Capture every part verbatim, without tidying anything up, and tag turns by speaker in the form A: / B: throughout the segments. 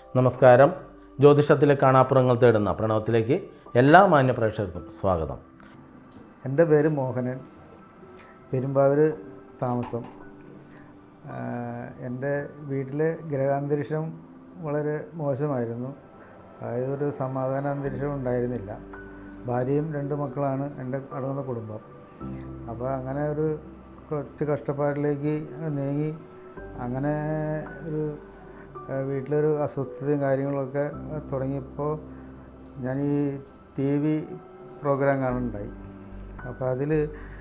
A: നമസ്കാരം. ജ്യോതിഷത്തിലെ കാണാപ്പുറങ്ങൾ തേടുന്ന പ്രണവത്തിലേക്ക് എല്ലാ മാന്യ പ്രേക്ഷകർക്കും സ്വാഗതം.
B: എൻ്റെ പേര് മോഹനൻ, പെരുമ്പാവൂർ താമസം. എൻ്റെ വീട്ടിലെ ഗ്രഹാന്തരീക്ഷം വളരെ മോശമായിരുന്നു. അതായത് ഒരു സമാധാന അന്തരീക്ഷം ഉണ്ടായിരുന്നില്ല. ഭാര്യയും രണ്ട് മക്കളാണ് എൻ്റെ അടങ്ങുന്ന കുടുംബം. അപ്പോൾ അങ്ങനെ ഒരു കുറച്ച് കഷ്ടപ്പാടിലേക്ക് നീങ്ങി. അങ്ങനെ ഒരു വീട്ടിലൊരു അസ്വസ്ഥതയും കാര്യങ്ങളൊക്കെ തുടങ്ങിയപ്പോൾ ഞാൻ ഈ ടി വി പ്രോഗ്രാം കാണുന്നുണ്ടായി. അപ്പോൾ അതിൽ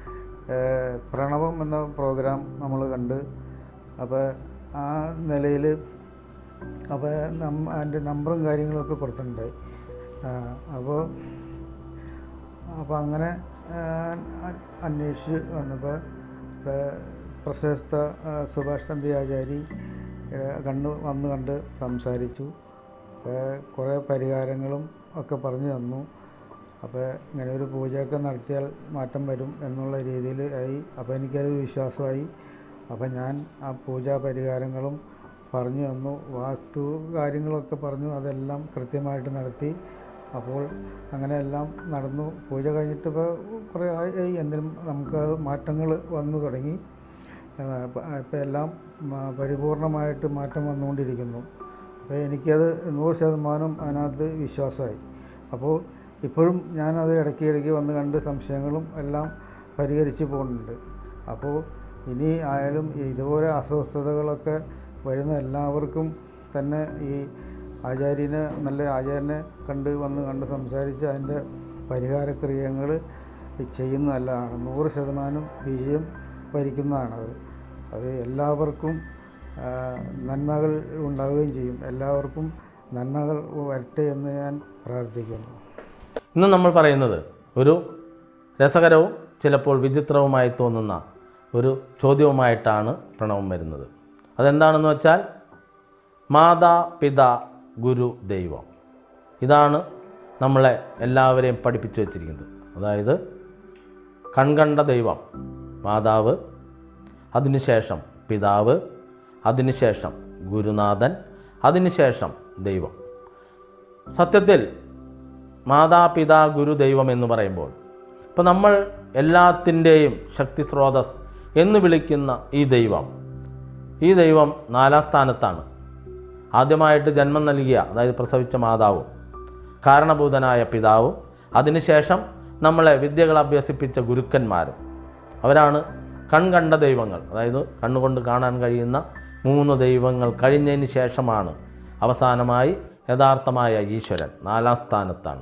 B: പ്രണവം എന്ന പ്രോഗ്രാം നമ്മൾ കണ്ട്. അപ്പോൾ ആ നിലയിൽ അപ്പോൾ അതിൻ്റെ നമ്പറും കാര്യങ്ങളൊക്കെ കൊടുത്തിട്ടുണ്ടായി. അപ്പോൾ അപ്പോൾ അങ്ങനെ അന്വേഷിച്ച് വന്നപ്പോൾ പ്രശസ്ത സുഭാഷ് ചന്ദ്രാചാരി കണ്ട് വന്ന് കണ്ട് സംസാരിച്ചു. കുറേ പരിഹാരങ്ങളും ഒക്കെ പറഞ്ഞു തന്നു. അപ്പോൾ ഇങ്ങനെ ഒരു പൂജയൊക്കെ നടത്തിയാൽ മാറ്റം വരും എന്നുള്ള രീതിയിൽ ആയി. അപ്പോൾ എനിക്കത് വിശ്വാസമായി. അപ്പോൾ ഞാൻ ആ പൂജാ പരിഹാരങ്ങളും പറഞ്ഞു തന്നു. വാസ്തു കാര്യങ്ങളൊക്കെ പറഞ്ഞു, അതെല്ലാം കൃത്യമായിട്ട് നടത്തി. അപ്പോൾ അങ്ങനെയെല്ലാം നടന്നു. പൂജ കഴിഞ്ഞിട്ടിപ്പോൾ കുറേ ആയി, എന്തിനും നമുക്ക് മാറ്റങ്ങൾ വന്നു തുടങ്ങി. ഇപ്പോൾ എല്ലാം പരിപൂർണമായിട്ട് മാറ്റം വന്നുകൊണ്ടിരിക്കുന്നു. അപ്പോൾ എനിക്കത് നൂറ് ശതമാനം അതിനകത്ത് വിശ്വാസമായി. അപ്പോൾ ഇപ്പോഴും ഞാനത് ഇടയ്ക്ക് ഇടയ്ക്ക് വന്ന് കണ്ട് സംശയങ്ങളും എല്ലാം പരിഹരിച്ച് പോകുന്നുണ്ട്. അപ്പോൾ ഇനി ആയാലും ഇതുപോലെ അസ്വസ്ഥതകളൊക്കെ വരുന്ന എല്ലാവർക്കും തന്നെ ഈ ആചാര്യനെ നല്ല ആചാര്യനെ കണ്ട് വന്ന് കണ്ട് സംസാരിച്ച് അതിൻ്റെ പരിഹാരക്രിയകൾ ചെയ്യുന്ന നല്ലതാണ്. നൂറ് ശതമാനം വിജയം വരിക്കുന്നതാണത്. അത് എല്ലാവർക്കും നന്മകൾ ഉണ്ടാവുകയും ചെയ്യും. എല്ലാവർക്കും നന്മകൾ വരട്ടെ എന്ന് ഞാൻ പ്രാർത്ഥിക്കുന്നു.
A: ഇന്ന് നമ്മൾ പറയുന്നത് ഒരു രസകരവും ചിലപ്പോൾ വിചിത്രവുമായി തോന്നുന്ന ഒരു ചോദ്യവുമായിട്ടാണ് പ്രണവം വരുന്നത്. അതെന്താണെന്ന് വെച്ചാൽ മാതാ പിതാ ഗുരു ദൈവം. ഇതാണ് നമ്മളെ എല്ലാവരെയും പഠിപ്പിച്ചു വച്ചിരിക്കുന്നത്. അതായത് കൺകണ്ട ദൈവം മാതാവ്, അതിനുശേഷം പിതാവ്, അതിനുശേഷം ഗുരുനാഥൻ, അതിനുശേഷം ദൈവം. സത്യത്തിൽ മാതാപിതാ ഗുരു ദൈവം എന്ന് പറയുമ്പോൾ ഇപ്പോൾ നമ്മൾ എല്ലാത്തിൻ്റെയും ശക്തി സ്രോതസ് എന്ന് വിളിക്കുന്ന ഈ ദൈവം ഈ ദൈവം നാലാം സ്ഥാനത്താണ്. ആദ്യമായിട്ട് ജന്മം നൽകിയ, അതായത് പ്രസവിച്ച മാതാവും, കാരണഭൂതനായ പിതാവും, അതിനുശേഷം നമ്മളെ വിദ്യകൾ അഭ്യസിപ്പിച്ച ഗുരുക്കന്മാരും, അവരാണ് കൺകണ്ട ദൈവങ്ങൾ. അതായത് കണ്ണുകൊണ്ട് കാണാൻ കഴിയുന്ന മൂന്ന് ദൈവങ്ങൾ കഴിഞ്ഞതിന് ശേഷമാണ് അവസാനമായി യഥാർത്ഥമായ ഈശ്വരൻ നാലാം സ്ഥാനത്താണ്.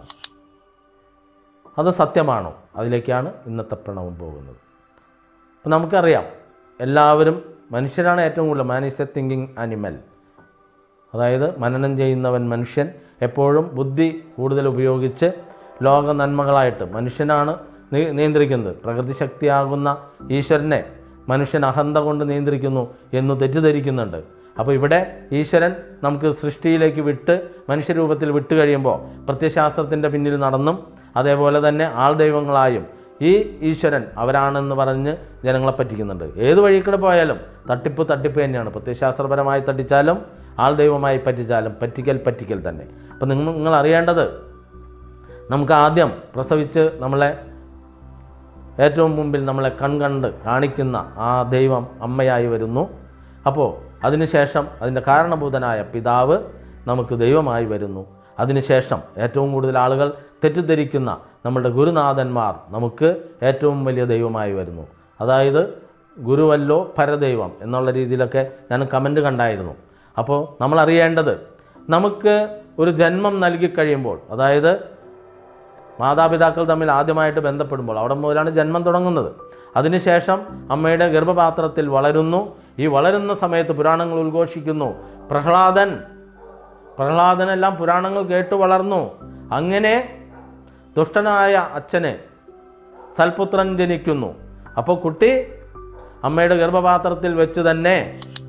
A: അത് സത്യമാണോ? അതിലേക്കാണ് ഇന്നത്തെ പ്രണവം പോകുന്നത്. അപ്പം നമുക്കറിയാം, എല്ലാവരും മനുഷ്യരാണ് ഏറ്റവും കൂടുതൽ. Man is a thinking animal. അതായത് മനനം ചെയ്യുന്നവൻ മനുഷ്യൻ. എപ്പോഴും ബുദ്ധി കൂടുതൽ ഉപയോഗിച്ച് ലോക നന്മകളായിട്ട് മനുഷ്യനാണ് നിയന്ത്രിക്കുന്നത്. പ്രകൃതി ശക്തിയാകുന്ന ഈശ്വരനെ മനുഷ്യൻ അഹന്ത കൊണ്ട് നിയന്ത്രിക്കുന്നു എന്ന് തെറ്റിദ്ധരിക്കുന്നുണ്ട്. അപ്പോൾ ഇവിടെ ഈശ്വരൻ നമുക്ക് സൃഷ്ടിയിലേക്ക് വിട്ട് മനുഷ്യരൂപത്തിൽ വിട്ട് കഴിയുമ്പോൾ പ്രത്യശാസ്ത്രത്തിൻ്റെ പിന്നിൽ നടന്നും അതേപോലെ തന്നെ ആൾ ദൈവങ്ങളായും ഈ ഈശ്വരൻ അവരാണെന്ന് പറഞ്ഞ് ജനങ്ങളെ പറ്റിക്കുന്നുണ്ട്. ഏത് വഴിക്കൂടെ പോയാലും തട്ടിപ്പ് തട്ടിപ്പ് തന്നെയാണ്. പ്രത്യശാസ്ത്രപരമായി തട്ടിച്ചാലും ആൾ ദൈവമായി പറ്റിച്ചാലും പറ്റിക്കൽ പറ്റിക്കൽ തന്നെ. അപ്പം നിങ്ങൾ നിങ്ങൾ അറിയേണ്ടത്, നമുക്ക് ആദ്യം പ്രസവിച്ച് നമ്മളെ ഏറ്റവും മുമ്പിൽ നമ്മളെ കൺകണ്ട് കാണിക്കുന്ന ആ ദൈവം അമ്മയായി വരുന്നു. അപ്പോൾ അതിനുശേഷം അതിൻ്റെ കാരണഭൂതനായ പിതാവ് നമുക്ക് ദൈവമായി വരുന്നു. അതിനുശേഷം ഏറ്റവും കൂടുതൽ ആളുകൾ തെറ്റിദ്ധരിക്കുന്ന നമ്മളുടെ ഗുരുനാഥന്മാർ നമുക്ക് ഏറ്റവും വലിയ ദൈവമായി വരുന്നു. അതായത് ഗുരുവല്ലോ പരദൈവം എന്നുള്ള രീതിയിലൊക്കെ ഞാൻ കമൻറ്റ് കണ്ടായിരുന്നു. അപ്പോൾ നമ്മൾ അറിയേണ്ടത്, നമുക്ക് ഒരു ജന്മം നൽകി കഴിയുമ്പോൾ, അതായത് മാതാപിതാക്കൾ തമ്മിൽ ആദ്യമായിട്ട് ബന്ധപ്പെടുമ്പോൾ അവിടെ മുതലാണ് ജന്മം തുടങ്ങുന്നത്. അതിനുശേഷം അമ്മയുടെ ഗർഭപാത്രത്തിൽ വളരുന്നു. ഈ വളരുന്ന സമയത്ത് പുരാണങ്ങൾ ഉദ്ഘോഷിക്കുന്നു. പ്രഹ്ലാദൻ പ്രഹ്ലാദനെല്ലാം പുരാണങ്ങൾ കേട്ട് വളർന്നു. അങ്ങനെ ദുഷ്ടനായ അച്ഛന് സൽപുത്രൻ ജനിക്കുന്നു. അപ്പോൾ കുട്ടി അമ്മയുടെ ഗർഭപാത്രത്തിൽ വെച്ച് തന്നെ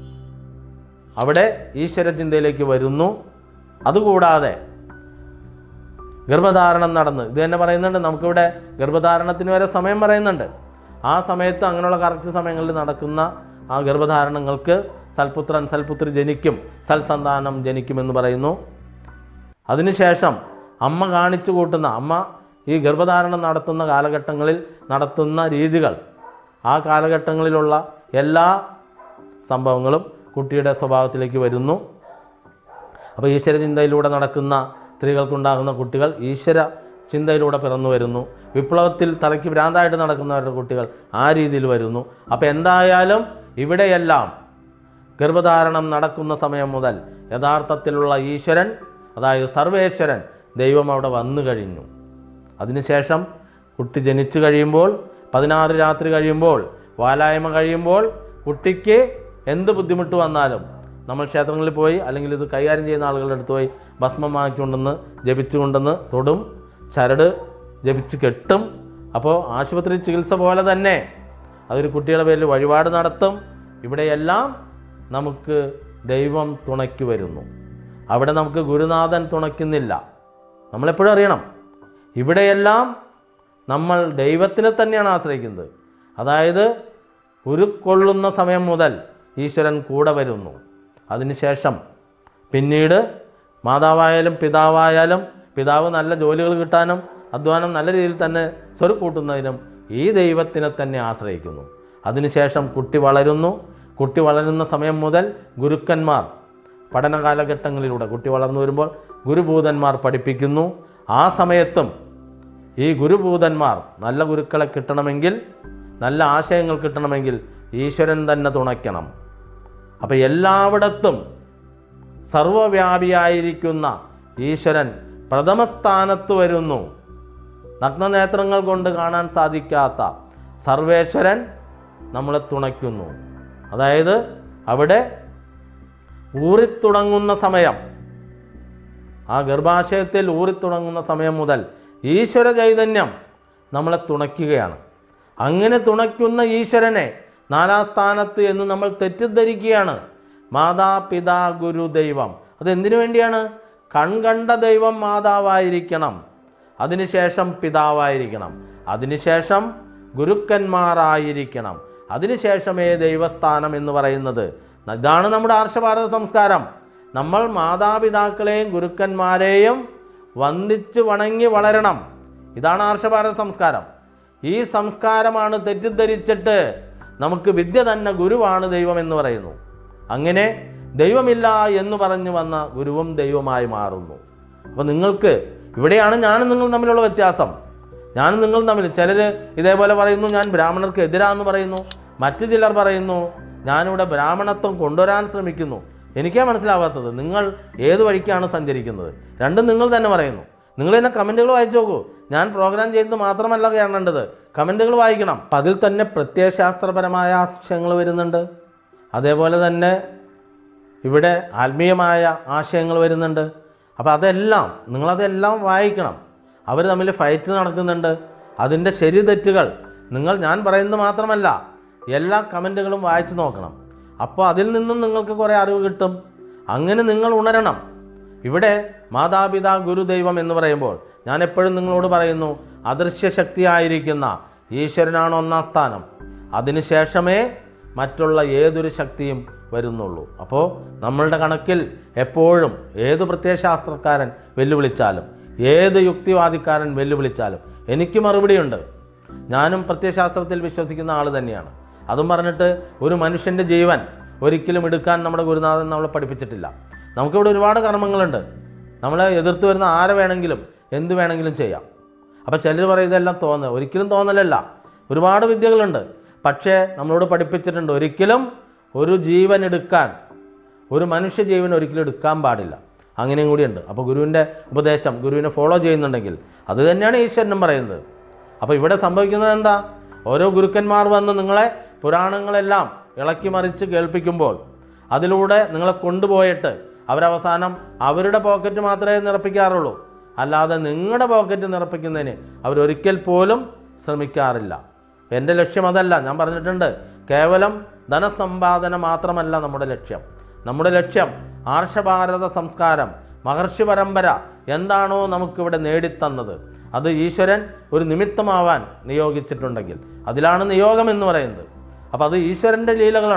A: അവിടെ ഈശ്വര ചിന്തയിലേക്ക് വരുന്നു. അതുകൂടാതെ ഗർഭധാരണം നടന്ന്, ഇത് തന്നെ പറയുന്നുണ്ട്, നമുക്കിവിടെ ഗർഭധാരണത്തിന് വരെ സമയം പറയുന്നുണ്ട്. ആ സമയത്ത് അങ്ങനെയുള്ള കറക്റ്റ് സമയങ്ങളിൽ നടക്കുന്ന ആ ഗർഭധാരണങ്ങൾക്ക് സൽപുത്രൻ സൽപുത്രി ജനിക്കും, സൽസന്താനം ജനിക്കുമെന്ന് പറയുന്നു. അതിനുശേഷം അമ്മ കാണിച്ചു കൂട്ടുന്ന, അമ്മ ഈ ഗർഭധാരണം നടത്തുന്ന കാലഘട്ടങ്ങളിൽ നടത്തുന്ന രീതികൾ, ആ കാലഘട്ടങ്ങളിലുള്ള എല്ലാ സംഭവങ്ങളും കുട്ടിയുടെ സ്വഭാവത്തിലേക്ക് വരുന്നു. അപ്പോൾ ഈശ്വര ചിന്തയിലൂടെ നടക്കുന്ന സ്ത്രീകൾക്കുണ്ടാകുന്ന കുട്ടികൾ ഈശ്വര ചിന്തയിലൂടെ പിറന്നു വരുന്നു. വിപ്ലവത്തിൽ തലയ്ക്ക് ഭ്രാന്തായിട്ട് നടക്കുന്നവരുടെ കുട്ടികൾ ആ രീതിയിൽ വരുന്നു. അപ്പോൾ എന്തായാലും ഇവിടെയെല്ലാം ഗർഭധാരണം നടക്കുന്ന സമയം മുതൽ യഥാർത്ഥത്തിലുള്ള ഈശ്വരൻ, അതായത് സർവേശ്വരൻ ദൈവം അവിടെ വന്നു കഴിഞ്ഞു. അതിനുശേഷം കുട്ടി ജനിച്ചു കഴിയുമ്പോൾ, പതിനാറ് രാത്രി കഴിയുമ്പോൾ, വാലായ്മ കഴിയുമ്പോൾ, കുട്ടിക്ക് എന്ത് ബുദ്ധിമുട്ട് വന്നാലും നമ്മൾ ക്ഷേത്രങ്ങളിൽ പോയി അല്ലെങ്കിൽ ഇത് കൈകാര്യം ചെയ്യുന്ന ആളുകളുടെ അടുത്ത് പോയി ഭസ്മം വാങ്ങിച്ചുകൊണ്ടെന്ന് ജപിച്ചുകൊണ്ടെന്ന് തൊടും, ചരട് ജപിച്ച് കെട്ടും. അപ്പോൾ ആശുപത്രി ചികിത്സ പോലെ തന്നെ അതൊരു കുട്ടിയുടെ പേരിൽ വഴിപാട് നടത്തും. ഇവിടെയെല്ലാം നമുക്ക് ദൈവം തുണയ്ക്ക് വരുന്നു. അവിടെ നമുക്ക് ഗുരുനാഥൻ തുണയ്ക്കുന്നില്ല. നമ്മളെപ്പോഴും അറിയണം, ഇവിടെയെല്ലാം നമ്മൾ ദൈവത്തിനെ തന്നെയാണ് ആശ്രയിക്കുന്നത്. അതായത് ഉരുക്കൊള്ളുന്ന സമയം മുതൽ ഈശ്വരൻ കൂടെ വരുന്നു. അതിനുശേഷം പിന്നീട് മാതാവായാലും പിതാവായാലും, പിതാവ് നല്ല ജോലികൾ കിട്ടാനും അധ്വാനം നല്ല രീതിയിൽ തന്നെ സ്വരുക്കൂട്ടുന്നതിനും ഈ ദൈവത്തിനെ തന്നെ ആശ്രയിക്കുന്നു. അതിനുശേഷം കുട്ടി വളരുന്നു. കുട്ടി വളരുന്ന സമയം മുതൽ ഗുരുക്കന്മാർ പഠന കാലഘട്ടങ്ങളിലൂടെ കുട്ടി വളർന്നു വരുമ്പോൾ ഗുരുഭൂതന്മാർ പഠിപ്പിക്കുന്നു. ആ സമയത്തും ഈ ഗുരുഭൂതന്മാർ നല്ല ഗുരുക്കളെ കിട്ടണമെങ്കിൽ, നല്ല ആശയങ്ങൾ കിട്ടണമെങ്കിൽ ഈശ്വരൻ തന്നെ തുണയ്ക്കണം. അപ്പോൾ എല്ലായിടത്തും സർവവ്യാപിയായിരിക്കുന്ന ഈശ്വരൻ പ്രഥമ സ്ഥാനത്ത് വരുന്നു. നഗ്നനേത്രങ്ങൾ കൊണ്ട് കാണാൻ സാധിക്കാത്ത സർവേശ്വരൻ നമ്മളെ തുണയ്ക്കുന്നു. അതായത് അവിടെ ഊറിത്തുടങ്ങുന്ന സമയം, ആ ഗർഭാശയത്തിൽ ഊറിത്തുടങ്ങുന്ന സമയം മുതൽ ഈശ്വര ചൈതന്യം നമ്മളെ തുണയ്ക്കുകയാണ്. അങ്ങനെ തുണയ്ക്കുന്ന ഈശ്വരനെ നാലാം സ്ഥാനത്ത് എന്ന് നമ്മൾ തെറ്റിദ്ധരിക്കുകയാണ്. മാതാപിതാ ഗുരു ദൈവം. അതെന്തിനു വേണ്ടിയാണ്? കൺകണ്ട ദൈവം മാതാവായിരിക്കണം, അതിനുശേഷം പിതാവായിരിക്കണം, അതിനുശേഷം ഗുരുക്കന്മാരായിരിക്കണം, അതിനുശേഷമേ ദൈവസ്ഥാനം എന്ന് പറയുന്നത്. ഇതാണ് നമ്മുടെ ആർഷഭാരത സംസ്കാരം. നമ്മൾ മാതാപിതാക്കളെയും ഗുരുക്കന്മാരെയും വന്ദിച്ച് വണങ്ങി വളരണം. ഇതാണ് ആർഷഭാരത സംസ്കാരം. ഈ സംസ്കാരമാണ് തെറ്റിദ്ധരിച്ചിട്ട് നമുക്ക് വിദ്യ തന്നെ ഗുരുവാണ് ദൈവം എന്ന് പറയുന്നു. അങ്ങനെ ദൈവമില്ല എന്ന് പറഞ്ഞു വന്ന ഗുരുവും ദൈവമായി മാറുന്നു. അപ്പോൾ നിങ്ങൾക്ക് ഇവിടെയാണ് ഞാനും നിങ്ങളും തമ്മിലുള്ള വ്യത്യാസം. ഞാനും നിങ്ങളും തമ്മിൽ ചിലർ ഇതേപോലെ പറയുന്നു, ഞാൻ ബ്രാഹ്മണർക്ക് എതിരാന്ന് പറയുന്നു. മറ്റു ചിലർ പറയുന്നു, ഞാനിവിടെ ബ്രാഹ്മണത്വം കൊണ്ടുവരാൻ ശ്രമിക്കുന്നു. എനിക്കേ മനസ്സിലാവാത്തത് നിങ്ങൾ ഏത് വഴിക്കാണ് സഞ്ചരിക്കുന്നത്. രണ്ടും നിങ്ങൾ തന്നെ പറയുന്നു. നിങ്ങൾ തന്നെ കമൻറ്റുകൾ വായിച്ചു നോക്കൂ. ഞാൻ പ്രോഗ്രാം ചെയ്യുന്നത് മാത്രമല്ല കാണേണ്ടത്, കമൻറ്റുകൾ വായിക്കണം. അപ്പം അതിൽ തന്നെ പ്രത്യയശാസ്ത്രപരമായ ആശയങ്ങൾ വരുന്നുണ്ട്. അതേപോലെ തന്നെ ഇവിടെ ആത്മീയമായ ആശയങ്ങൾ വരുന്നുണ്ട്. അപ്പോൾ അതെല്ലാം നിങ്ങളതെല്ലാം വായിക്കണം. അവർ തമ്മിൽ ഫൈറ്റ് നടക്കുന്നുണ്ട്. അതിൻ്റെ ശരി തെറ്റുകൾ നിങ്ങൾ ഞാൻ പറയുന്നത് മാത്രമല്ല എല്ലാ കമൻറ്റുകളും വായിച്ചു നോക്കണം. അപ്പോൾ അതിൽ നിന്നും നിങ്ങൾക്ക് കുറേ അറിവ് കിട്ടും. അങ്ങനെ നിങ്ങൾ ഉണരണം. ഇവിടെ മാതാപിതാ ഗുരുദൈവം എന്ന് പറയുമ്പോൾ ഞാൻ എപ്പോഴും നിങ്ങളോട് പറയുന്നു, അദൃശ്യ ശക്തിയായിരിക്കുന്ന ഈശ്വരനാണ് ഒന്നാം സ്ഥാനം. അതിനുശേഷമേ മറ്റുള്ള ഏതൊരു ശക്തിയും വരുന്നുള്ളൂ. അപ്പോൾ നമ്മളുടെ കണക്കിൽ എപ്പോഴും ഏത് പ്രത്യയശാസ്ത്രക്കാരൻ വെല്ലുവിളിച്ചാലും, ഏത് യുക്തിവാദിക്കാരൻ വെല്ലുവിളിച്ചാലും എനിക്ക് മറുപടിയുണ്ട്. ഞാനും പ്രത്യയശാസ്ത്രത്തിൽ വിശ്വസിക്കുന്ന ആൾ തന്നെയാണ്. അതും പറഞ്ഞിട്ട് ഒരു മനുഷ്യൻ്റെ ജീവൻ ഒരിക്കലും എടുക്കാൻ നമ്മുടെ ഗുരുനാഥൻ നമ്മളെ പഠിപ്പിച്ചിട്ടില്ല. നമുക്കിവിടെ ഒരുപാട് കർമ്മങ്ങളുണ്ട്. നമ്മളെ എതിർത്ത് വരുന്ന ആരെ വേണമെങ്കിലും എന്ത് വേണമെങ്കിലും ചെയ്യാം. അപ്പോൾ ചിലർ പറയും ഇതെല്ലാം തോന്നുക. ഒരിക്കലും തോന്നലല്ല, ഒരുപാട് വിദ്യകളുണ്ട്. പക്ഷേ നമ്മളോട് പഠിപ്പിച്ചിട്ടുണ്ട്, ഒരിക്കലും ഒരു ജീവൻ എടുക്കാൻ, ഒരു മനുഷ്യ ജീവൻ ഒരിക്കലും എടുക്കാൻ പാടില്ല. അങ്ങനെയും കൂടിയുണ്ട്. അപ്പോൾ ഗുരുവിൻ്റെ ഉപദേശം ഗുരുവിനെ ഫോളോ ചെയ്യുന്നുണ്ടെങ്കിൽ അത് തന്നെയാണ് ഈശ്വരനും പറയുന്നത്. അപ്പോൾ ഇവിടെ സംഭവിക്കുന്നത് എന്താ? ഓരോ ഗുരുക്കന്മാർ വന്ന് നിങ്ങളെ പുരാണങ്ങളെല്ലാം ഇളക്കി മറിച്ച് കേൾപ്പിക്കുമ്പോൾ അതിലൂടെ നിങ്ങളെ കൊണ്ടുപോയിട്ട് അവരവസാനം അവരുടെ പോക്കറ്റ് മാത്രമേ നിറപ്പിക്കാറുള്ളൂ. അല്ലാതെ നിങ്ങളുടെ പോക്കറ്റ് നിറപ്പിക്കുന്നതിന് അവരൊരിക്കൽ പോലും ശ്രമിക്കാറില്ല. എൻ്റെ ലക്ഷ്യം അതല്ല. ഞാൻ പറഞ്ഞിട്ടുണ്ട്, കേവലം ധനസമ്പാദന മാത്രമല്ല നമ്മുടെ ലക്ഷ്യം. നമ്മുടെ ലക്ഷ്യം ആർഷഭാരത സംസ്കാരം, മഹർഷി പരമ്പര എന്താണോ നമുക്കിവിടെ നേടിത്തന്നത് അത് ഈശ്വരൻ ഒരു നിമിത്തമാവാൻ നിയോഗിച്ചിട്ടുണ്ടെങ്കിൽ അതിലാണ് നിയോഗം എന്ന് പറയുന്നത്. അപ്പോൾ അത് ഈശ്വരൻ്റെ ലീലകളാണ്.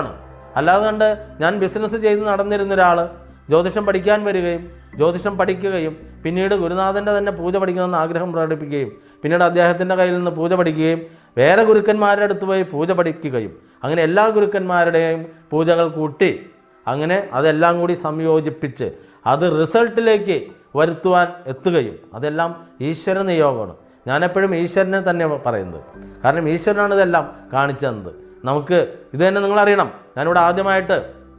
A: അല്ലാതെ കണ്ട് ഞാൻ ബിസിനസ് ചെയ്ത് നടന്നിരുന്ന ഒരാൾ ജ്യോതിഷം പഠിക്കാൻ വരികയും ജ്യോതിഷം പഠിക്കുകയും പിന്നീട് ഗുരുനാഥൻ്റെ തന്നെ പൂജ പഠിക്കണമെന്ന് ആഗ്രഹം പ്രകടിപ്പിക്കുകയും പിന്നീട് അദ്ദേഹത്തിൻ്റെ കയ്യിൽ നിന്ന് പൂജ പഠിക്കുകയും വേറെ ഗുരുക്കന്മാരുടെ അടുത്ത് പോയി പൂജ പഠിക്കുകയും അങ്ങനെ എല്ലാ ഗുരുക്കന്മാരുടെയും പൂജകൾ കൂട്ടി അങ്ങനെ അതെല്ലാം കൂടി സംയോജിപ്പിച്ച് അത് റിസൾട്ടിലേക്ക് വരുത്തുവാൻ എത്തുകയും അതെല്ലാം ഈശ്വര നിയോഗമാണ്. ഞാനെപ്പോഴും ഈശ്വരനെ തന്നെ പറയുന്നത്. കാരണം ഈശ്വരനാണ് ഇതെല്ലാം കാണിച്ചു തന്നത് നമുക്ക്. ഇത് തന്നെ നിങ്ങളറിയണം. ഞാനിവിടെ ആദ്യമായിട്ട്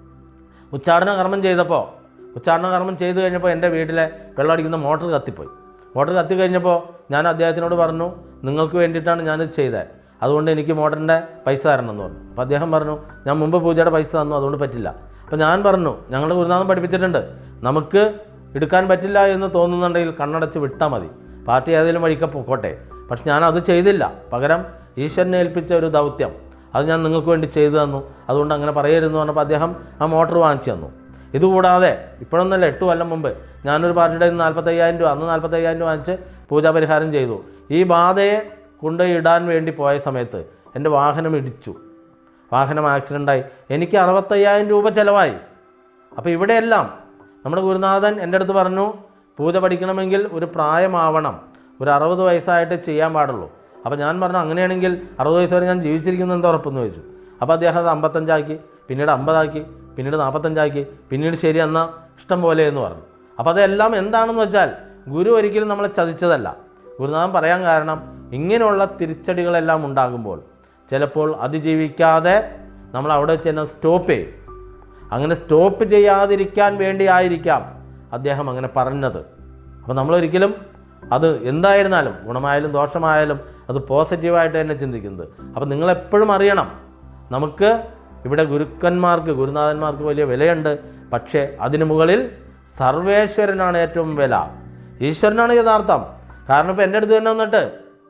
A: ഉച്ചാരണ കർമ്മം ചെയ്തപ്പോൾ ഉച്ചാരണ കർമ്മം ചെയ്തു കഴിഞ്ഞപ്പോൾ എൻ്റെ വീട്ടിലെ വെള്ളമടിക്കുന്ന മോട്ടർ കത്തിപ്പോയി. മോട്ടർ കത്തി കഴിഞ്ഞപ്പോൾ ഞാൻ അദ്ദേഹത്തിനോട് പറഞ്ഞു, നിങ്ങൾക്ക് വേണ്ടിയിട്ടാണ് ഞാനിത് ചെയ്തത്, അതുകൊണ്ട് എനിക്ക് മോട്ടറിൻ്റെ പൈസ തരണം എന്ന് പറഞ്ഞു. അപ്പോൾ അദ്ദേഹം പറഞ്ഞു, ഞാൻ മുമ്പ് പൂജയുടെ പൈസ തന്നു, അതുകൊണ്ട് പറ്റില്ല. അപ്പോൾ ഞാൻ പറഞ്ഞു, ഞങ്ങളുടെ ഗുരുനാഥൻ പഠിപ്പിച്ചിട്ടുണ്ട്, നമുക്ക് എടുക്കാൻ പറ്റില്ല എന്ന് തോന്നുന്നുണ്ടെങ്കിൽ കണ്ണടച്ച് വിട്ടാൽ മതി, പാർട്ടി ഏതെങ്കിലും വഴിക്ക് പോക്കോട്ടെ. പക്ഷെ ഞാൻ അത് ചെയ്തില്ല. പകരം ഈശ്വരനെ ഏൽപ്പിച്ച ഒരു ദൗത്യം അത് ഞാൻ നിങ്ങൾക്ക് വേണ്ടി ചെയ്തു തന്നു, അതുകൊണ്ട് അങ്ങനെ പറയരുതെന്ന് പറഞ്ഞപ്പോൾ അദ്ദേഹം ആ മോട്ടർ വാങ്ങിച്ചു തന്നു. ഇതുകൂടാതെ ഇപ്പോഴൊന്നല്ല, എട്ട് കൊല്ലം മുമ്പ് ഞാനൊരു പാർട്ടിയുടെ നാൽപ്പത്തയ്യായിരം രൂപ അന്ന് നാൽപ്പത്തയ്യായിരം രൂപ വാങ്ങിച്ച് പൂജാപരിഹാരം ചെയ്തു. ഈ ബാധയെ കൊണ്ടുപോയി ഇടാൻ വേണ്ടി പോയ സമയത്ത് എൻ്റെ വാഹനം ഇടിച്ചു. വാഹനം ആക്സിഡൻ്റായി. എനിക്ക് അറുപത്തയ്യായിരം രൂപ ചിലവായി. അപ്പോൾ ഇവിടെയെല്ലാം നമ്മുടെ ഗുരുനാഥൻ എൻ്റെ അടുത്ത് പറഞ്ഞു, പൂജ പഠിക്കണമെങ്കിൽ ഒരു പ്രായമാവണം, ഒരു അറുപത് വയസ്സായിട്ട് ചെയ്യാൻ പാടുള്ളൂ. അപ്പോൾ ഞാൻ പറഞ്ഞു, അങ്ങനെയാണെങ്കിൽ അറുപത് വയസ്സ് വരെ ഞാൻ ജീവിച്ചിരിക്കുന്നു എന്താ ഉറപ്പെന്ന് ചോദിച്ചു. അപ്പോൾ അദ്ദേഹം അത് അമ്പത്തഞ്ചാക്കി, പിന്നീട് അമ്പതാക്കി, പിന്നീട് നാൽപ്പത്തഞ്ചാക്കി, പിന്നീട് ശരി എന്നാൽ ഇഷ്ടം പോലെ എന്ന് പറഞ്ഞു. അപ്പോൾ അതെല്ലാം എന്താണെന്ന് വെച്ചാൽ ഗുരു ഒരിക്കലും നമ്മളെ ചതിച്ചതല്ല. ഗുരുനാഥൻ പറയാൻ കാരണം ഇങ്ങനെയുള്ള തിരിച്ചടികളെല്ലാം ഉണ്ടാകുമ്പോൾ ചിലപ്പോൾ അതിജീവിക്കാതെ നമ്മൾ അവിടെ വെച്ച് തന്നെ സ്റ്റോപ്പ് ചെയ്യും. അങ്ങനെ സ്റ്റോപ്പ് ചെയ്യാതിരിക്കാൻ വേണ്ടി ആയിരിക്കാം അദ്ദേഹം അങ്ങനെ പറഞ്ഞത്. അപ്പോൾ നമ്മളൊരിക്കലും അത് എന്തായിരുന്നാലും ഗുണമായാലും ദോഷമായാലും അത് പോസിറ്റീവായിട്ട് തന്നെ ചിന്തിക്കുന്നത്. അപ്പോൾ നിങ്ങളെപ്പോഴും അറിയണം, നമുക്ക് ഇവിടെ ഗുരുക്കന്മാർക്ക് ഗുരുനാഥന്മാർക്ക് വലിയ വിലയുണ്ട്. പക്ഷേ അതിനു മുകളിൽ സർവേശ്വരനാണ് ഏറ്റവും വില. ഈശ്വരനാണ് യഥാർത്ഥം. കാരണം ഇപ്പോൾ എൻ്റെ അടുത്ത് തന്നെ വന്നിട്ട്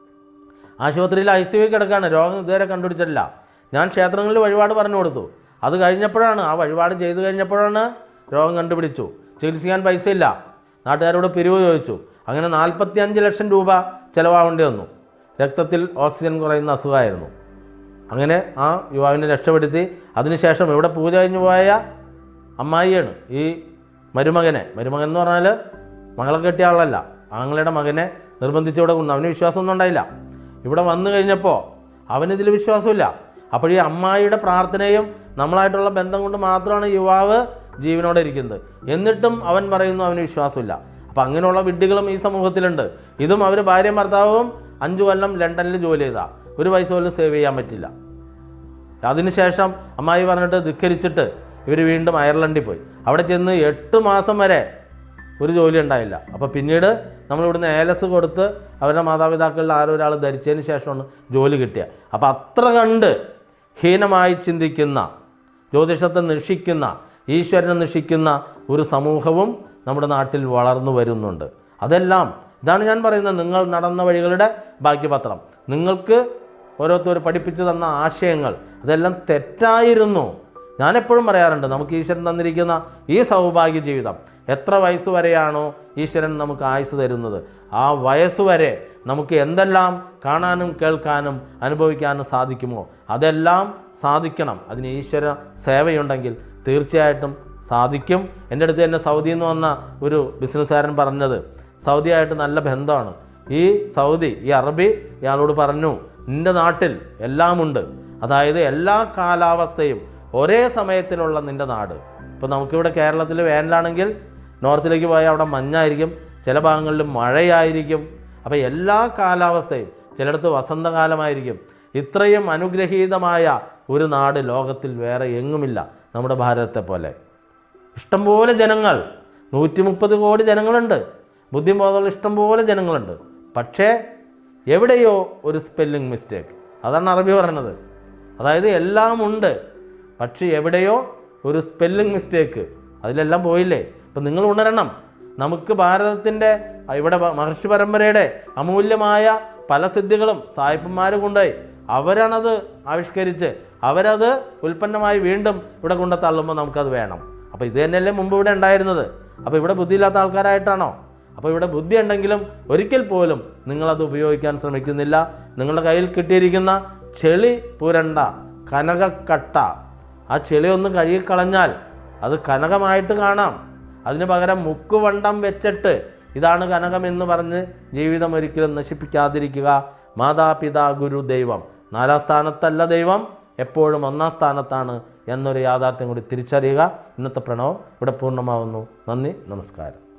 A: ആശുപത്രിയിൽ ഐ സി യു കിടക്കുകയാണ്, രോഗം ഇതുവരെ കണ്ടുപിടിച്ചിട്ടില്ല. ഞാൻ ക്ഷേത്രങ്ങളിൽ വഴിപാട് പറഞ്ഞു കൊടുത്തു. അത് കഴിഞ്ഞപ്പോഴാണ്, ആ വഴിപാട് ചെയ്തു കഴിഞ്ഞപ്പോഴാണ് രോഗം കണ്ടുപിടിച്ചു. ചികിത്സിക്കാൻ പൈസ ഇല്ല. നാട്ടുകാരോട് പിരിവ് ചോദിച്ചു. അങ്ങനെ നാൽപ്പത്തി അഞ്ച് ലക്ഷം രൂപ ചിലവാകേണ്ടി വന്നു. രക്തത്തിൽ ഓക്സിജൻ കുറയുന്ന അസുഖമായിരുന്നു. അങ്ങനെ ആ യുവാവിനെ രക്ഷപ്പെടുത്തി. അതിനുശേഷം ഇവിടെ പൂജ കഴിഞ്ഞു പോയ അമ്മായിയാണ് ഈ മരുമകനെ, മരുമകൻ എന്ന് പറഞ്ഞാൽ മകളെ കെട്ടിയ ആളല്ല, ആങ്ങളുടെ മകനെ നിർബന്ധിച്ച് ഇവിടെ കൊണ്ടു. അവന് വിശ്വാസമൊന്നും ഉണ്ടായില്ല. ഇവിടെ വന്നു കഴിഞ്ഞപ്പോൾ അവനിതിൽ വിശ്വാസമില്ല. അപ്പോൾ ഈ അമ്മായിയുടെ പ്രാർത്ഥനയും നമ്മളായിട്ടുള്ള ബന്ധം കൊണ്ട് മാത്രമാണ് യുവാവ് ജീവനോടെ ഇരിക്കുന്നത്. എന്നിട്ടും അവൻ പറയുന്നു അവന് വിശ്വാസമില്ല. അപ്പോൾ അങ്ങനെയുള്ള വിഡ്ഢികളും ഈ സമൂഹത്തിലുണ്ട്. ഇതും അവർ ഭാര്യയും ഭർത്താവും അഞ്ചു കൊല്ലം ലണ്ടനിൽ ജോലി ചെയ്താൽ ഒരു പൈസ പോലും സേവ് ചെയ്യാൻ പറ്റില്ല. അതിനുശേഷം അമ്മായി പറഞ്ഞിട്ട് ധിക്കരിച്ചിട്ട് ഇവർ വീണ്ടും അയർലൻഡിൽ പോയി. അവിടെ ചെന്ന് എട്ട് മാസം വരെ ഒരു ജോലി ഉണ്ടായില്ല. അപ്പോൾ പിന്നീട് നമ്മളിവിടുന്ന് ഏലസ് കൊടുത്ത് അവരുടെ മാതാപിതാക്കളിൽ ആരോ ഒരാൾ ധരിച്ചതിന് ശേഷമാണ് ജോലി കിട്ടിയ. അപ്പോൾ അത്ര കണ്ട് ഹീനമായി ചിന്തിക്കുന്ന, ജ്യോതിഷത്തെ നിഷിക്കുന്ന, ഈശ്വരനെ നിഷിക്കുന്ന ഒരു സമൂഹവും നമ്മുടെ നാട്ടിൽ വളർന്നു വരുന്നുണ്ട്. അതെല്ലാം ഇതാണ് ഞാൻ പറയുന്നത്, നിങ്ങൾ നടന്ന വഴികളുടെ ഭാഗ്യപത്രം. നിങ്ങൾക്ക് ഓരോരുത്തർ പഠിപ്പിച്ചു തന്ന ആശയങ്ങൾ അതെല്ലാം തെറ്റായിരുന്നു. ഞാനെപ്പോഴും പറയാറുണ്ട്, നമുക്ക് ഈശ്വരൻ തന്നിരിക്കുന്ന ഈ സൗഭാഗ്യ ജീവിതം എത്ര വയസ്സ് വരെയാണോ ഈശ്വരൻ നമുക്ക് ആയുസ് തരുന്നത്, ആ വയസ്സ് വരെ നമുക്ക് എന്തെല്ലാം കാണാനും കേൾക്കാനും അനുഭവിക്കാനും സാധിക്കുമോ അതെല്ലാം സാധിക്കണം. അതിന് ഈശ്വര സേവയുണ്ടെങ്കിൽ തീർച്ചയായിട്ടും സാധിക്കും. എൻ്റെ അടുത്ത് തന്നെ സൗദിയിൽ നിന്ന് വന്ന ഒരു ബിസിനസ്സുകാരൻ പറഞ്ഞത്, സൗദിയായിട്ട് നല്ല ബന്ധമാണ്. ഈ സൗദി, ഈ അറബി ഇയാളോട് പറഞ്ഞു, നിൻ്റെ നാട്ടിൽ എല്ലാമുണ്ട്, അതായത് എല്ലാ കാലാവസ്ഥയും ഒരേ സമയത്തിലുള്ള നിൻ്റെ നാട്. ഇപ്പോൾ നമുക്കിവിടെ കേരളത്തിൽ വേനലാണെങ്കിൽ നോർത്തിലേക്ക് പോയാൽ അവിടെ മഞ്ഞായിരിക്കും, ചില ഭാഗങ്ങളിൽ മഴയായിരിക്കും. അപ്പോൾ എല്ലാ കാലാവസ്ഥയും, ചിലയിടത്ത് വസന്തകാലമായിരിക്കും. ഇത്രയും അനുഗ്രഹീതമായ ഒരു നാട് ലോകത്തിൽ വേറെ എങ്ങുമില്ല നമ്മുടെ ഭാരതത്തെ പോലെ. ഇഷ്ടംപോലെ ജനങ്ങൾ, നൂറ്റി മുപ്പത് കോടി ജനങ്ങളുണ്ട്, ബുദ്ധിബോധമുള്ള ഇഷ്ടംപോലെ ജനങ്ങളുണ്ട്. പക്ഷേ എവിടെയോ ഒരു സ്പെല്ലിംഗ് മിസ്റ്റേക്ക്, അതാണ് അറബി പറയുന്നത്. അതായത് എല്ലാം ഉണ്ട്, പക്ഷേ എവിടെയോ ഒരു സ്പെല്ലിംഗ് മിസ്റ്റേക്ക്, അതിലെല്ലാം പോയില്ലേ. അപ്പം നിങ്ങൾ ഉണരണം. നമുക്ക് ഭാരതത്തിൻ്റെ ഇവിടെ മഹർഷി പരമ്പരയുടെ അമൂല്യമായ പല സിദ്ധികളും സായിപ്പന്മാർ കൊണ്ടുപോയി അവരാണത് ആവിഷ്കരിച്ച് അവരത് ഉൽപ്പന്നമായി വീണ്ടും ഇവിടെ കൊണ്ടു തള്ളുമ്പോൾ നമുക്കത് വേണം. അപ്പോൾ ഇത് തന്നെയല്ലേ മുമ്പ് ഇവിടെ ഉണ്ടായിരുന്നത്. അപ്പോൾ ഇവിടെ ബുദ്ധിയില്ലാത്ത ആൾക്കാരായിട്ടാണോ? അപ്പോൾ ഇവിടെ ബുദ്ധി ഉണ്ടെങ്കിലും ഒരിക്കൽ പോലും നിങ്ങളത് ഉപയോഗിക്കാൻ ശ്രമിക്കുന്നില്ല. നിങ്ങളുടെ കയ്യിൽ കിട്ടിയിരിക്കുന്ന ചെളി പുരണ്ട കനകക്കട്ട ആ ചെളി ഒന്ന് കഴുകിക്കളഞ്ഞാൽ അത് കനകമായിട്ട് കാണാം. അതിന് പകരം മുക്കുവണ്ടം വെച്ചിട്ട് ഇതാണ് കനകം എന്ന് പറഞ്ഞ് ജീവിതം ഒരിക്കലും നശിപ്പിക്കാതിരിക്കുക. മാതാപിതാ ഗുരു ദൈവം, നാലാം സ്ഥാനത്തല്ല ദൈവം, എപ്പോഴും ഒന്നാം സ്ഥാനത്താണ് എന്നൊരു യാഥാർത്ഥ്യം കൂടി തിരിച്ചറിയുക. ഇന്നത്തെ പ്രണവം ഇവിടെ പൂർണ്ണമാവുന്നു. നന്ദി, നമസ്കാരം.